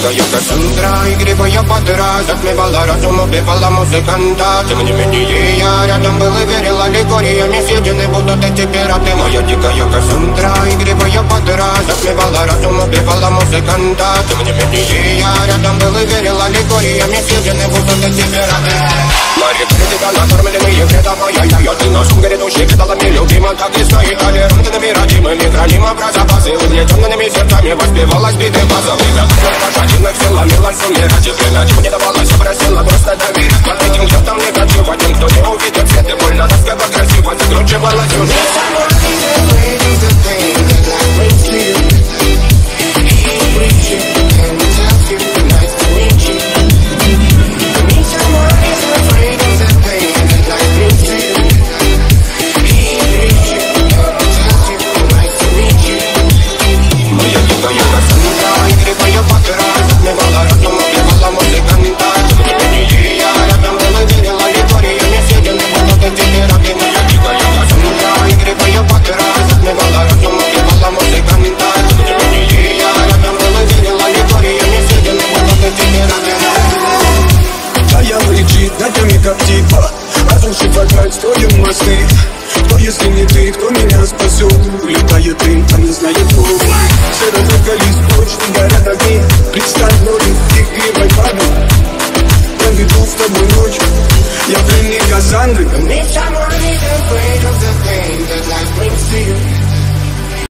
дикая Кассандра, игривая подра, затмевала разум, убивала музыканта. Тем не менее я рядом был и верил аллегориями, съедены будут эти пираты. Моя дикая Кассандра, игривая подра, затмевала разум, убивала музыканта. Тем не менее я рядом был и верил аллегориями, съедены будут эти пираты. Марик, критика, накормленные предавая я ты нашим грядущим кидалами любима, так и стоит толерантными родимыми, храним образопасы, угнетенными сердцами воспевалась биты базовых. Пошатенных силами лансуми ради принять мне давалось, просила просто доверить. Под этим кто там негатив, а тем, кто не увидит свет, и больно тоска красиво закручивалась сюжет. Строим мосты. Кто, если не ты, кто меня спасет? Летает дым, там не знает кто. Все разоргались.